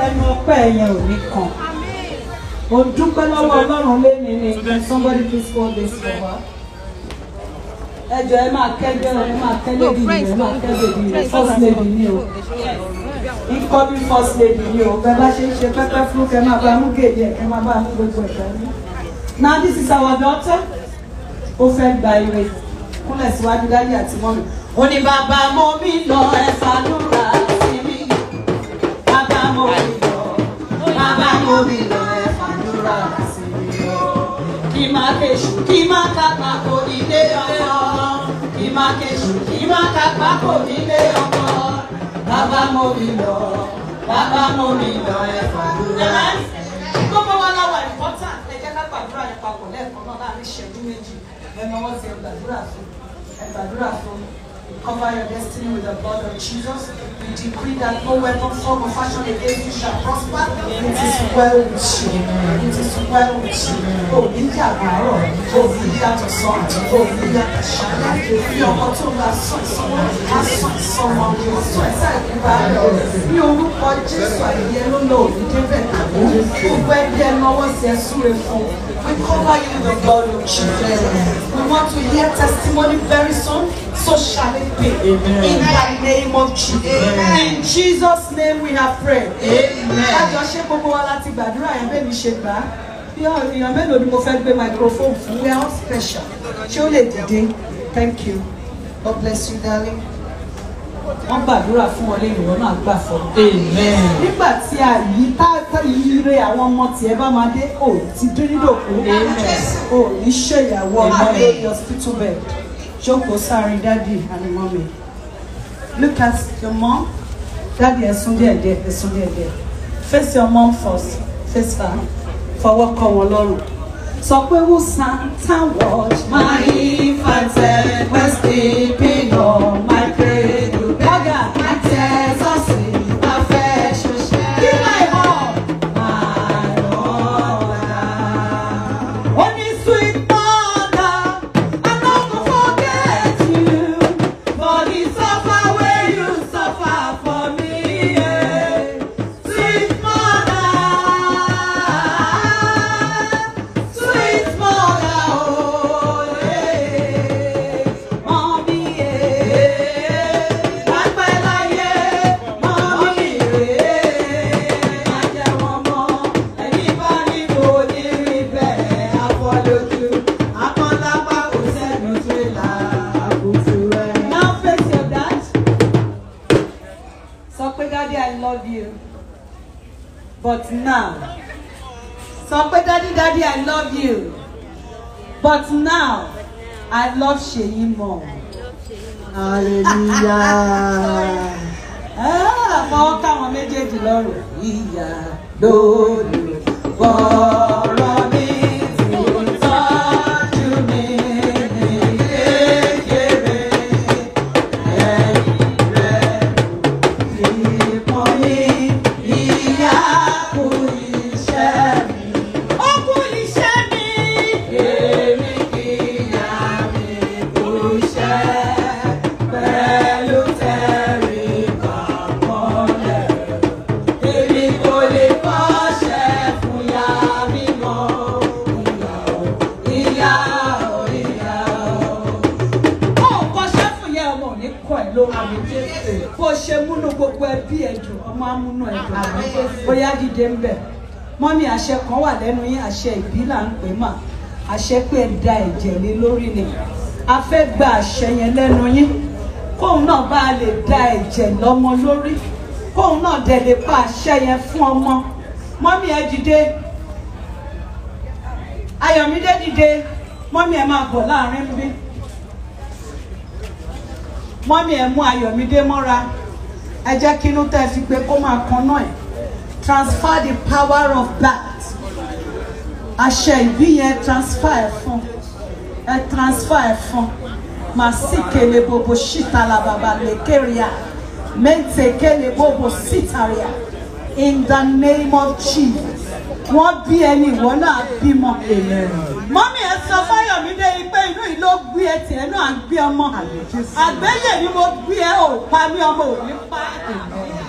ẹnu ọpẹ́ yẹn ò ní kan. Mo dúpẹ́ lọ́wọ́ Ọlọ́run lẹ́ni ni. Can somebody please hold this for her? Ẹ jọ̀ọ́ ẹ máa kẹ́gbẹ́ ẹ máa kẹ́lẹ́ bí ẹ máa kẹ́lẹ́ bí first lady ni o. Incoming first lady ni o. Bẹ́ẹ̀ bá ṣe ń ṣe pẹ́pẹ́ fún kẹ́ máa bá mú gèdè ẹ̀ kẹ́ máa bá mú gbogbo ẹ̀ka ní. Now this is our daughter. Ó fẹ́ gba ire. Kúnlẹ̀ síwájú dájú àti mọ́mì. Ó ní bàbá mo mi lọ ẹ fàdúrà sí mi. Bàbá mo mi lọ. Bàbá mo mi lọ ẹ fàdúrà sí mi. Kí máa kéṣù kí máa kápá kò nílé ọkọ. Kí máa kéṣù kí máa kápá kò nílé ọkọ. Bàbá mo mi lọ. Bàbá mo mi lọ ẹ fàdúrà. Gbogbo wa láwa important. Ẹ jẹ́ ká gbàdúrà yẹn papọ̀ lẹ́ẹ̀kan náà láàrin ìṣẹ́jú méjì. Wọ́n ti gbàdúrà fún. Cover your destiny with the blood of Jesus. We decree that no weapon formed or fashioned against you shall prosper. It is well with you. It is well with you. Oh, India Garo. Oh, India to son. Oh, India to Shana. Your motto was son. Someone will so excited about it. You look for Jesus. You don't know. You didn't know. Where there no one's there. We cover you with the blood of Jesus. We want to hear testimony very soon. So shall it be. Amen. In the name of Jesus. Amen. In Jesus' name we have prayed. Amen. Microphone. We are all special. Thank you. God bless you, darling. Wọ́n gbàdúrà fún ọ lẹ́yìn ìwọ náà gbà fún ọ. Amen. Nígbà tí ire àwọn ọmọ tiẹ̀ bá máa dé, ò ti dín nídòkú. Amen. Ò ní ṣèyàwó ọmọ lórí hospital bed. Jókòó sáré daddy and mommy. Look at your mom. Daddy ẹ̀sùn díẹ̀. Face your mom first. Face her. Fọwọ́ kọ́ wọn lọ́rùn. Sọ pé who Santa watch my infant when sleeping on my cradle. Ọ̀gá àti ẹ̀sọ́ sí afẹ́ ṣoṣẹ́. Kí máa hàn? My mother. Only sweet mother, I'm not gonna forget you. For the suffer where you suffer for me. Sweet mother, sweet mother, oh yeah. Mommy, yeah. Mommy, yeah. I just want more. Anybody go near me, I follow you. I'm on the back of now face your dad. So, Daddy, I love you. But now. So, Daddy, I love you. But now, I love Sheyi more. Hallelujah. Fọwọ́ káwọn méjèèjì lọ́rùn. Ìyá lólu fọ̀rọ̀ mi tí ó tọ́jú mi ní kékeré. Ẹ̀yìn rẹ̀ ìpọ̀ mi, ìyá kú iṣẹ́ mi. Ó kú iṣẹ́ mi. Èmi kì í yá mi kú iṣẹ́. Pẹ̀lú tẹ̀rí kàmọ́lẹ̀. Èmi kò lè kọ́ṣẹ́ fún ya mi mọ́. Ìyá o. Ó kọ́ṣẹ́ fún ya ọmọ ní kọ́ ẹ̀ ló máa mi Jésù. Bó ṣe múnú gbogbo ẹbí ẹ̀dùn, ọmọ amúnú ẹ̀dùn. Bóyá dìde ń bẹ̀. Mọ́mí àṣẹ kan wà lẹ́nu yín, àṣẹ ìbí là ń pè mà. Àṣẹ pé ẹ da ẹ̀jẹ̀ lé lórí ni. A fẹ́ gba àṣẹ yẹn lẹ́nu yín. Kóun náà bá lè da ẹ̀jẹ̀ lọ́mọ lórí. Kóun náà dẹ̀ lè pa àṣẹ yẹn fún ọmọ. Mọ́mí ẹ dìde. Ayọ̀mídé dìde. Mọ́mí ẹ máa bọ̀ láàrin bí. Mọ́mí ẹ mú Ayọ̀mídé mọ́ra. Ẹ jẹ́ kí inú tẹ́ fi pé kó máa kan náà ẹ̀. Transfer the power of that. Àṣẹ ìbí yẹn transfer ẹ̀ fún. Ẹ transfer ẹ̀ fún. Masikele bobo shitala baba lekeria. Mentekele bobo sitaria. In the name of Jesus. Wọ́n bí ẹni ìwọ náà bímọ. Mọ́mí ẹ sọ Fáyọ̀mídé pé inú yìí ló gbé ẹ tiẹ̀ náà gbé ọmọ. Àgbéyè ni mo gbé ẹ ò pa mí ọmọ ò ní pa.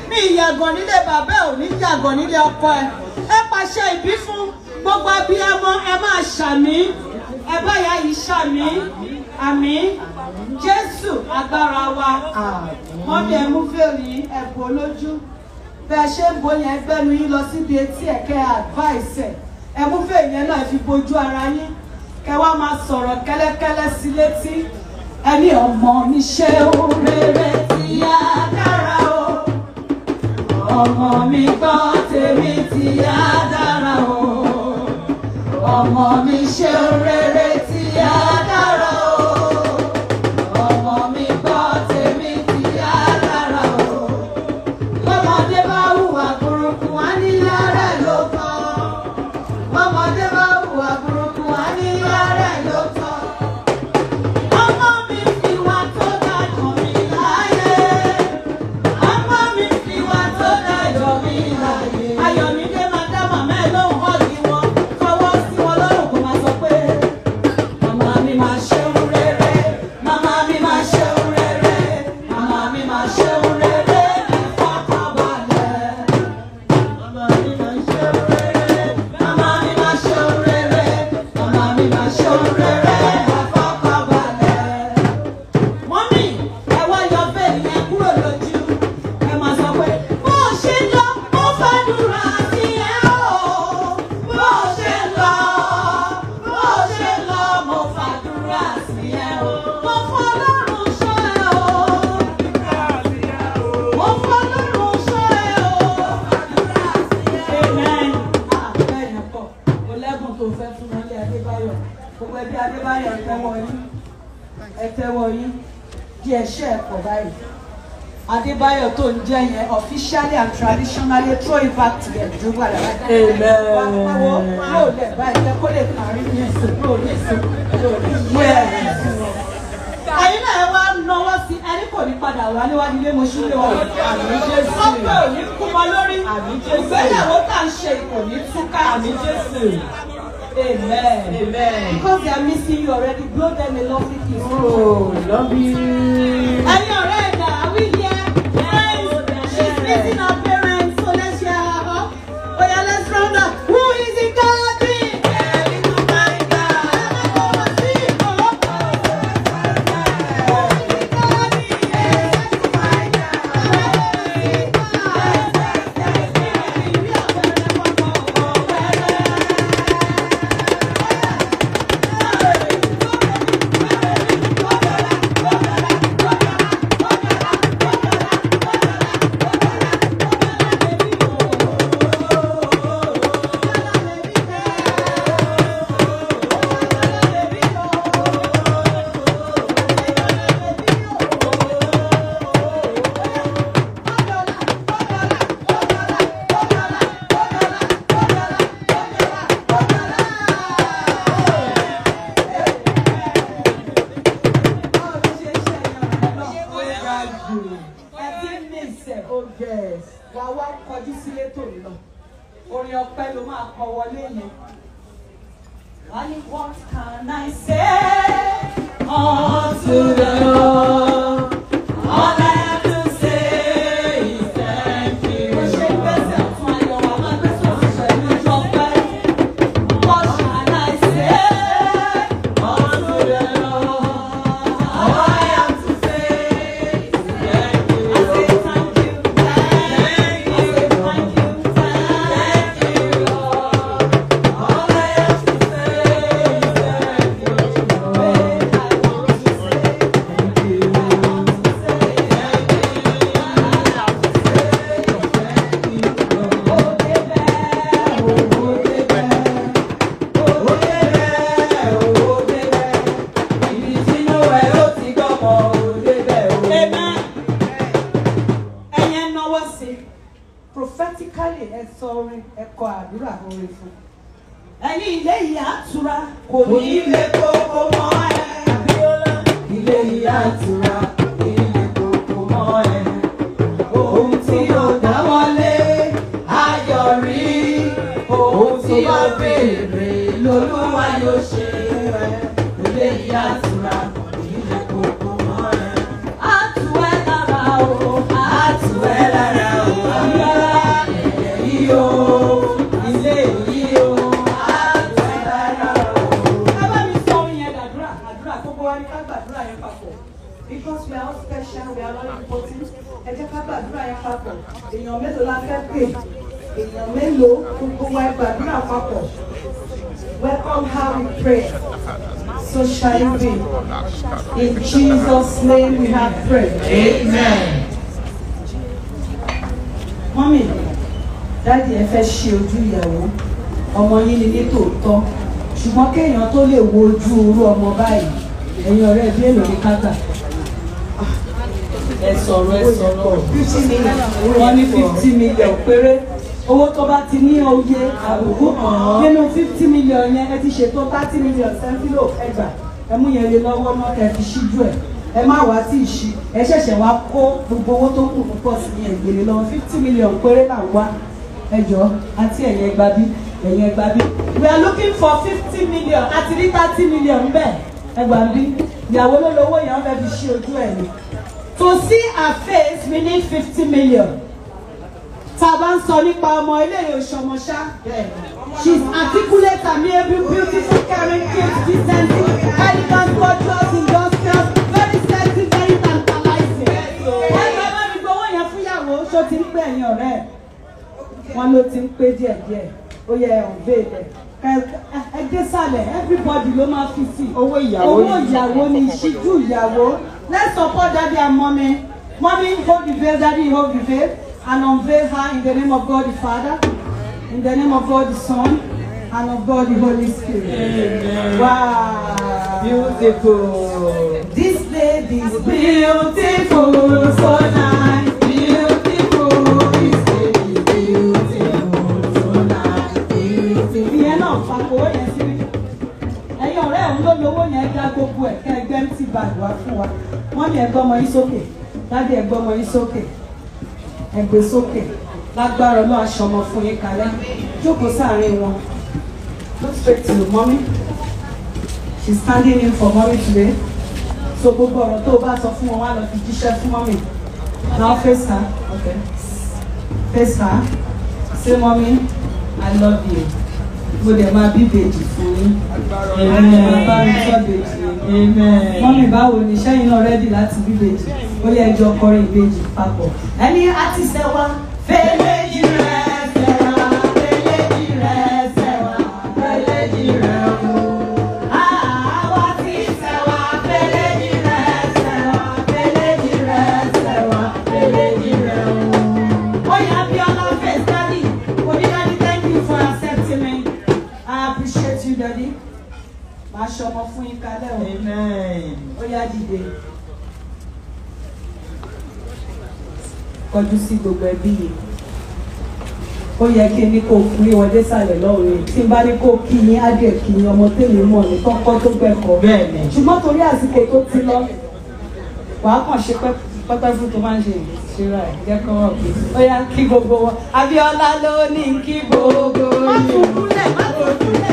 mi ìyàgàn nílé bàbá ò ní yàgàn nílé ọkọ ẹ. Ẹ pàṣẹ ìbí fún gbogbo abiyamọ, ẹ máa ṣàmì, ẹ báyà yìí ṣàmì, àmín. Jésù agbára wa. Mọ́mí ẹ mú fèrè ẹ̀bùn olójú. Bẹ́ẹ̀ ṣe ń bo yẹn gbẹ́nu yín lọ síbi etí ẹ̀kẹ́ advice ẹ̀. Ẹ mú fèrè yẹn náà fi bojú ara yín. Kẹ wá máa sọ̀rọ̀ kẹ́lẹ́kẹ́lẹ́ sí létí. Ẹni ọmọ mi ṣe rere tí a dára o. Ọmọ mi gbọ́ tèmi tí a dára o. Ọmọ mi ṣe rere tí a dára o. Ọmọ mi gbọ́ tèmi tí a dára o. Lọ́mọdé bá hùwà burúkú wá ní yàrá ẹ̀ ló tọ́. Lọ́mọdé bá hùwà burúkú wá ní yàrá ẹ̀ ló tọ́. Ọmọ mi fi wá tó dájọ́ mi láyé. Ọmọ mi fi wá tó dájọ́ mi láyé. Ayọ̀mídé máa dá màmá ẹ̀ lóhùn ọ̀dì wọn. Fọwọ́ sí wọn lọ́rùn kó máa sọ pé màmá mi máa ṣeun rere. Màmá mi máa ṣeun rere. Màmá mi máa ṣeun rere. Ìfọ̀kànbalẹ̀. Màmá mi máa ṣeun rere. Màmá mi máa ṣeun rere. Màmá mi máa ṣeun rere. Ìfọ̀kànbalẹ̀. Mọ́mì, ẹ wá yọ bẹ́ẹ̀ni yẹn kúrò lójú. Ẹ máa sọ pé bó ṣe lọ, mo fàdúrà sí ẹ o. Bó ṣe lọ, mo fàdúrà sí ẹ o. Mo fọlọ́run ṣọ́ ẹ o. Mo fọlọ́run ṣọ́ ẹ o. Amen. Bẹ́ẹ̀ yẹn pọ̀, mo lẹ́bùn tó fẹ́ fún wọn ní Adébáyọ̀. Gbogbo ẹbí Adébáyọ̀ ẹ tẹ́wọ́ yín. Ẹ tẹ́wọ́ yín. Díẹ̀ ṣẹ́ ẹ̀ pọ̀ báyìí. Adébáyọ̀ tó ń jẹ́ yẹn officially and traditionally throw it back to them. Amen. Yóò lẹ̀ báyìí jẹ́ kó lè kárí ní ẹ̀sìn yóò lè sùn. Ẹ̀yin náà ẹ wá náwó sí ẹni kò ní padà wá níwájú ilé mo ṣúlẹ̀ wọ̀. Àmín Jésù. Ọ̀pẹ ò ní kú mọ lórí. Àmín Jésù. Ìgbéyàwó tá à ń ṣe kò ní túká. Àmín Jésù. Amen. Amen. Because they are missing you already, blow them a lovely kiss. Oh, love you. Ẹ̀yin ọ̀rẹ́ ẹ̀dá, are we here? Friends, she's missing her parents, so let's hear her up. Oh yeah, let's round up. Who is it gonna be? What can I say unto the Lord? All I have to say is thank you. What can I say unto the Lord? All I have to say is thank you. I say thank you, thank you. I say thank you, thank you, Lord. All I have to say is thank you. Prophetically, ẹ sọ orin ẹ̀kọ́ àdúrà orin fún. Ẹni ilé ìyá àtura kò ní ilé kókó mọ́ ẹ. Ilé ìyá àtura kò ní ilé kókó mọ́ ẹ. Ohun tí ó dáwọ́lé ayọ̀rí. Ohun tí ó béèrè lolúwa yóò ṣe ẹ. Ilé ìyá àtura kò ní ilé kókó mọ́ ẹ. Á tù ẹ́ lára o, á tù ẹ́ lára o. papọ̀ èèyàn mélòó la fẹ́ pè èèyàn mélòó gbogbo wa gbàdúrà papọ̀ welcome how we pray so shall it be in Jesus' name we have prayed amen. Mọ́mì dáàdi ẹ fẹ́ ṣe ojú ìyàwó ọmọ yín ni ní tòótọ́ ṣùgbọ́n kéèyàn tó lè wo ojú orú ọmọ báyìí ẹ̀yin ọ̀rẹ́ bí èlò ní kágbà ẹ sọ̀rọ̀ 50 million wọ́n ní 50 million péré owó tó bá ti ní oyè àbùkù nínú 50 million yẹn ẹ ti ṣètò 30 million sẹ́ńtìlò ẹgbà ẹ mú yẹn lé lọ́wọ́ náà kẹ́ fi ṣíjú ẹ̀ ẹ má wá tí ì ṣí ẹ ṣẹ̀ṣẹ̀ wá kó gbogbo owó tó kù púpọ̀ sí ní ẹgbẹ̀rẹ̀ lọ́wọ́ 50 million péré là ń wá ẹjọ́ àti ẹ̀yẹ ẹgbàbí ẹ̀yẹ ẹgbàbí. We are looking for 50 million àti rí 30 million bẹ́ẹ̀ ẹgbàbí ìyàwó ló lówó yẹn fẹ́ fi ṣí ojú ẹ̀ ni. To see her face we need 50 million. Tá a bá ń sọ nípa ọmọ eléyìí òṣọmọṣá she is articulate amiable beautiful caring cute decent elegant gorgeous industrious very sexy very tantalizing. ẹgbẹ́ bá mi gbowó yẹn fún ìyàwó ṣó ti ń pè ẹ̀yìn ọ̀rẹ́ ẹ̀ wọ́n ló ti ń pé díẹ̀díẹ̀ ó yẹ ọ̀bẹ rẹ̀ ẹgbẹ́ sálẹ̀ everybody ló máa fi sí owó ìyàwó ni ìṣíjú ìyàwó. Let's support daddy and mommy. Mommy hold the veil, daddy hold the veil and unveil her in the name of God the Father, in the name of God the Son, and of God the Holy Spirit. Amen. Wow. Beautiful. This lady is beautiful, so nice. Beautiful. This lady is beautiful, so nice. Beautiful. Ìyẹn náà fàkó yẹn sí. Ẹ̀yin ọ̀rẹ́ òun ló lówó yẹn dá gbogbo ẹ̀ kẹ́ ẹgbẹ́ ti bàdùá fún wa. Wọ́n ní ẹgbẹ́ ọmọ yín sókè. Dádì ẹgbẹ́ ọmọ yín sókè. Ẹgbẹ́ sókè. Lágbára Ọlọ́run aṣọ ọmọ fún yín kalẹ̀. Jókòó sáàárín wọn. Look straight to mommy. She's standing in for mommy today. So gbogbo ọ̀rọ̀ tó o bá sọ fún wọn wá lọ fi jíṣẹ́ fún mommy. Now face her. Okay. Face her. Say mommy, I love you. Mo dẹ̀ máa bí bèjì fún yín. Amen. Bá mi tọ́ bèjì. Amen. Mommy báwo ni ṣẹ́yìn náà rẹ́dì láti bí bèjì? Ó yẹ ẹjọ́ kọrin ìbejì papọ̀. Ẹni àti sẹ́wà fẹ́lẹ́jì rẹ̀ sẹ́wà fẹ́lẹ́jì rẹ̀ sẹ́wà fẹ́lẹ́jì rẹ̀ wò. Àwa ti sẹ́wà fẹ́lẹ́jì rẹ̀ sẹ́wà fẹ́lẹ́jì rẹ̀ sẹ́wà fẹ́lẹ́jì rẹ̀ wò. Oya Biola face daddy. Oya daddy, thank you for accepting me. I appreciate you daddy. Màá ṣọmọ fún yín kalẹ̀ o. Amen. Oya dìde. Kọjú sí gbogbo ẹbí yìí. Ó yẹ kí ní kó kúrí wọlé sàlẹ̀ lọ́rùn tí n bá ní kó kí ní adìẹ kí ní ọmọ tèmi mọ̀ ní kọ́kọ́ tó gbẹ̀kọ́. Bẹ́ẹ̀ni. Ṣùgbọ́n torí àsìkò tó ti lọ, wàá kàn ṣe pẹ́pẹ́ fún tó máa ń ṣe ìṣera ẹ̀ jẹ́ kọ́ ọ̀gbìn. Ó yá kí gbogbo wọn. Abíọ́lá ló ní kí gbogbo yìí. Má tún kúnlẹ̀, má tún kúnlẹ̀.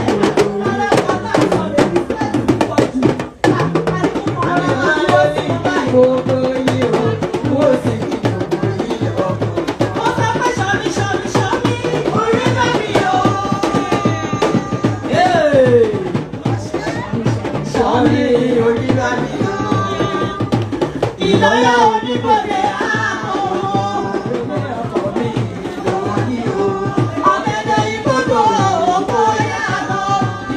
Ìlọ́yà oníbodè àmọ́ ọkọ̀ mi ìlọ́yà o. Ọ̀gẹ̀dẹ̀ ìbodò òkò yàgò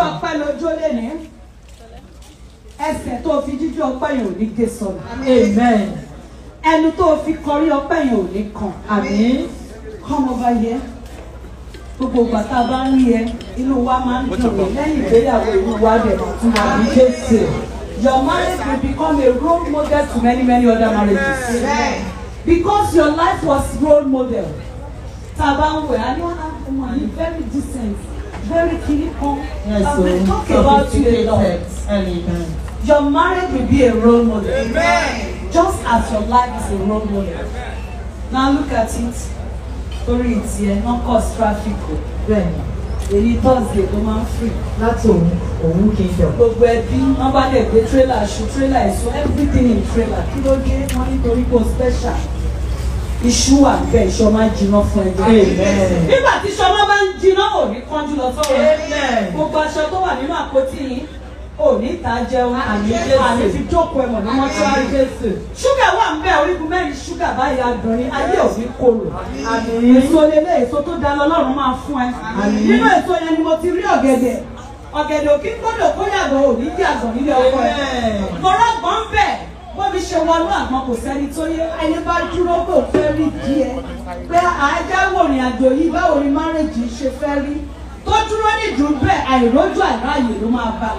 ọpẹ́ lójó lẹ́ni. Ẹsẹ̀ tó fi jíjó ọpẹ́ yẹn ò ní gé sọnù. Amen. Ẹnu tó fi kọrí ọpẹ́ yẹn ò ní kàn. Àmín. Come over here. Gbogbo ìgbà tá a bá ń rí ẹ, inú wa máa ń dùn mí lẹ́yìn ìgbéyàwó inú wa dẹ̀ máa tún wà ní Jésù. Your marriage will become a role model to many other marriages. Amen. Because your life was role model. Tá a bá ń wẹ̀, I know I'm very decent, very clinical. Yes, I will talk about you a lot. Amen. Your marriage will be a role model. Amen. Just as your life is a role model. Now look at it. Torí ìtì ẹ̀ náà cause traffic o. Bẹ́ẹ̀ni. Èyí Thursday tó máa ń free. Láti òun kingdom. Gbogbo ẹbí wọ́n bá lè gbé trailer ṣu trailer èso everything in trailer. Kí ló dé wọ́n nítorí kò special. Iṣu wà bẹ́ẹ̀ iṣọ́ máa ń jiná fún ẹgbẹ́. Amen. Nígbà tí iṣọ́ máa bá ń jiná ò ní kánjú lọ sọ́wọ́. Amen. Gbogbo aṣọ tó wà nínú àpótí yìí ò ní ta jẹun àní fi jókòó ẹ̀wọ̀n ní mọ́túárì Jésù. Ṣúgà wà ń bẹ̀ orígun mẹ́rin ṣúgà báyìí adùnrin ayé ò ní korò. Èso lélẹ̀ èso tó dáná Ọlọ́run máa fún ẹ. Nínú èso yẹn ni mo ti rí ọ̀gẹ̀dẹ̀. Ọ̀gẹ̀dẹ̀ òkè gbọ́dọ̀ kó yàgò ò ní yàgò nílé ọkọ ẹ̀. Mọ̀rọ̀ gbọ́n bẹ̀ bó mi ṣe wọnú àgbọn kò sẹ́ni tó yẹ ẹni bá dúró kò fẹ́ rí díẹ̀. Pé àájáwò ìrìn àjò yìí báwo ni márèjì ṣe fẹ́ rí. Tó dúró nídùú bẹ́ẹ̀ àìrójú àìráyè ló máa bá.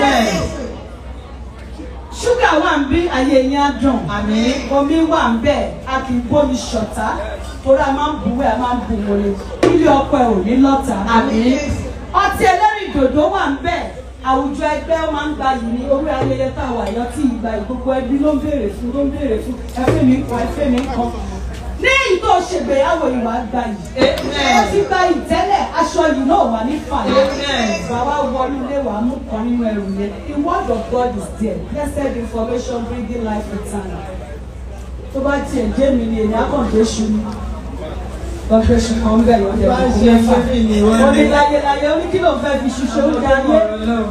Ṣúgà wà ń bí ayé yẹn á dùn. Omi wà ń bẹ̀ a kì í bómi ṣọ̀tá. Torí a máa ń buwé a máa ń bu wọlé. Ilé ọkọ ẹ̀ ò ní lọ́tà. Ọtí ẹlẹ́rìndòdò wà ń bẹ̀. Àwùjọ ẹgbẹ́ ó máa ń gba yìí ní orí ayẹyẹ tá a wà yọ tí ìgbà ìgbogbo ẹbí ló ń béèrè fún ẹfẹ́ mi kan ẹfẹ́ mi kan. Ní ìtò ṣègbéyàwó ìwà gba yìí. Ó ti gba ìtẹ́lẹ̀ aṣọ yìí náà wà ní fàyè. Bàbá wọnú ilé wa mú kan nínú ẹrù yẹn. The word of God is there. Blessed information bringing life eternal. Tó bá tiẹ̀ jẹ́ mi ni èmi akọ̀ǹdéṣu ni. Lọ́gbẹ́sù kan ń bẹ̀rẹ̀ ọ̀dẹ̀ kò mẹ́fà. Ó ní láyéláyé ó ní kí ló fẹ́ fi ṣiṣẹ́ ó dáyé.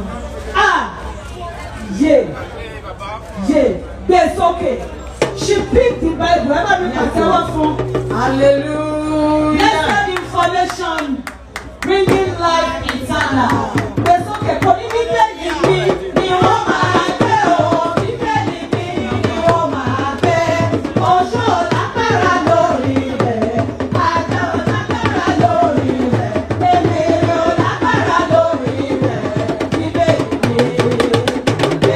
Yé gbé sókè. She picked the Bible. Ẹ bá mi pàtẹ́wọ́ fún. Hallelujah. Blessed information bringing life eternal. Gbé sókè kò ní bíbélì mi ni wọ́n máa gbé o. Bíbélì mi ni wọ́n máa gbé. Oṣù lápára lórí rẹ̀. Àjọ lápára lórí rẹ̀. Èmi ò lápára lórí rẹ̀. Bíbélì mi ni wọ́n máa gbé.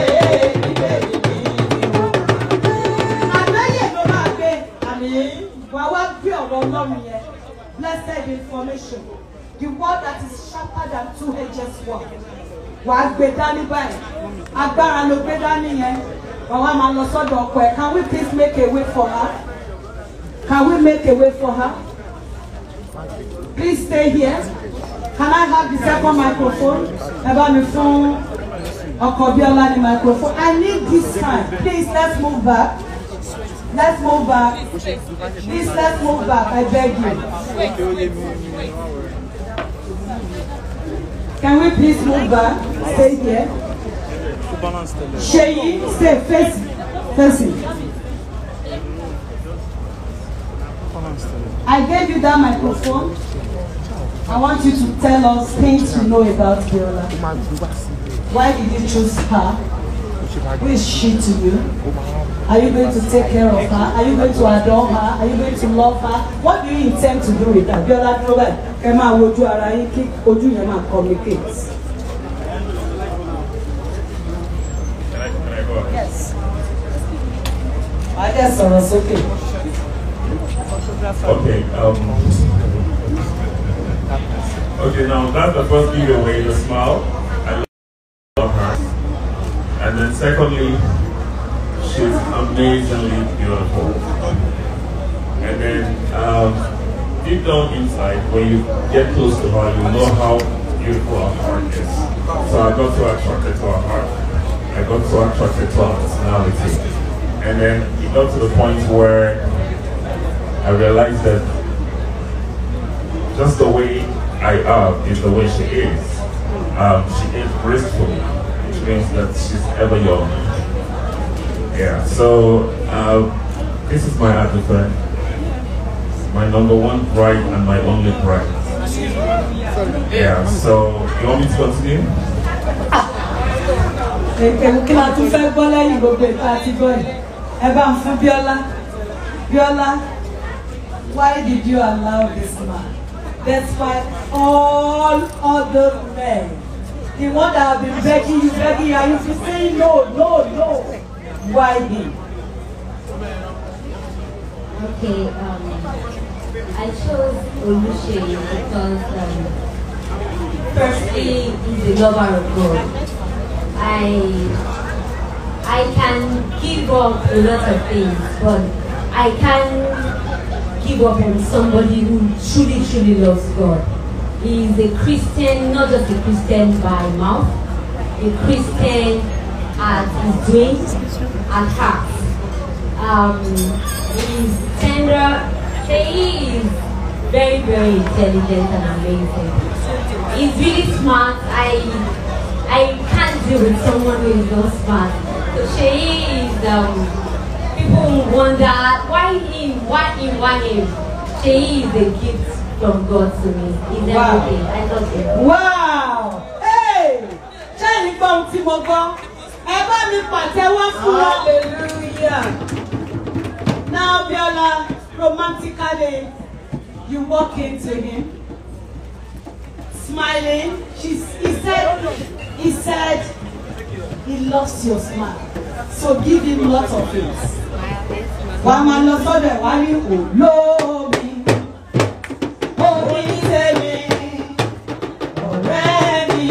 Àgbáyé ló máa gbé. Wà wá gbé ọ̀rọ̀ Ọlọ́run yẹn. Blessed information. The word that is sharper than two-edged sword. Wà á gbé dání báyìí. Agbára ló gbé dání yẹn. Wà wá máa lọ sọ́dọ̀ ọkọ ẹ̀. Can we please make a way for her? Can we make a way for her? Please stay here. Can I have the second microphone? Ẹ bá mi fún ọkọ Bíọ́lá ní microphone. I need this time. Please let's move back. Let's move back. Please let's move back. I beg you. Can we please move back? Stay here. Sheyi, stay facing. I gave you that microphone. I want you to tell us things you know about Biola. Why did you choose her? Who is she to you? Are you going to take care of her? Are you going to adore her? Are you going to love her? What do you intend to do with her? Biola Nobel, ẹ máa wojú ara yín kí ojú yẹn máa communicate. Yes. I just sọ̀rọ̀ sókè. Okay. Okay. Now that's the first giveaway. The smile. I love her. And then secondly, she's amazingly beautiful. And then deep down inside, when you get close to her, you know how beautiful her heart is. So I got so attracted to her heart. I got so attracted to her personality. And then it got to the point where I realized that just the way I am is the way she is. She is graceful, which means that she's ever young. Yeah, so this is my advocate, my number one bride and my only bride. Yeah, so you want me to continue? Kí la tún fẹ́ gbọ́ lẹ́yìn gbogbo ètò àti gbọ́ yìí? Ẹ bá ń fún Bíọ́lá. Bíọ́lá, why did you allow this man? Despite all other men, the one that have been begging you, and you keep saying no. Why him? Okay, I chose Oluseyi because firstly, he's a lover of God. I can give up a lot of things, but I can't give up on somebody who truly loves God. He is a Christian, not just a Christian by mouth, a Christian at his doing, at heart. He's tender. He is very intelligent and amazing. He's really smart. I can't deal with someone who is not smart. So Shay is, people wonder, why him? Shay is a gift from God to me. He's everything. I love him. Wow! Hey! Ṣẹ́yìn gbọ́ ohun tí mo gbọ́. Ẹ bá mi pàtẹ́wọ́ fún ọ. Hallelujah! Now, Biola, romantically, you walk into him, smiling. He said he loves your smile. So give him lots of things. Wà á máa lọ sọ́dọ̀ ẹ̀ wá ní olómi. Omi tèmi, ọ̀rẹ́ mi,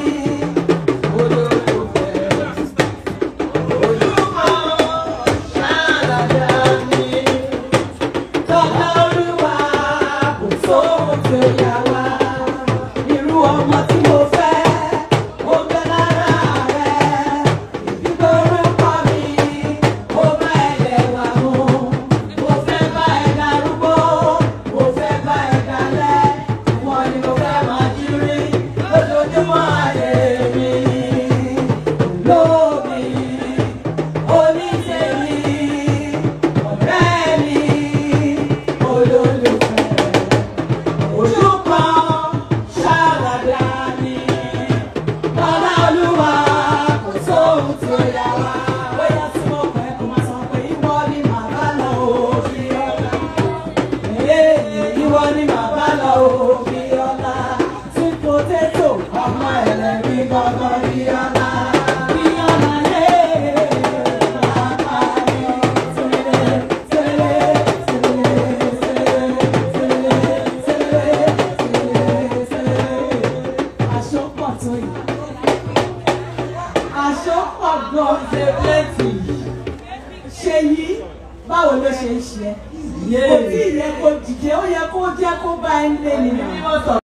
olólùfẹ́, olùkọ́, ṣáàlàdà mi. Tọ́lá Olúwa kò sóhun tó yà wá. Irú ọmọ tí mo fẹ́, ó bẹ lára rẹ̀. Ìgbórúkọ mi, ó bá ẹ̀dẹ̀ wà mú. Mo fẹ́ bá ẹ darúgbó, mo fẹ́ bá ẹ dalẹ̀. Ìwọ ni mo fẹ́ máa jírí lójoojúmọ́ ayé mi. Lómi, onítèmi, ọ̀rẹ́ mi, olólùfẹ́. Olùkọ́, ṣáàlàdà mi. Tọ́lá Olúwa kò sóhun tí ó yà wá. Bóyá tí mo pẹ́ kó máa sọ pé ìwọ ni màá bá lọ òbí ọ̀la. Ìwọ ni màá bá lọ òbí ọ̀la. Tí potato ọmọ ẹlẹ́rìí gbọ́ngàn bí ọ̀la. Bí ọ̀la bàbá yọ tẹ́lẹ̀. Àṣọpọ̀ tó yìí. Àṣọpọ̀ gan ṣe plenty. Ṣé yí báwo ló ṣe ń ṣe? Kò tí ì yẹ kó dìde, ó yẹ kó jẹ́ kó bá ẹ lé nínú.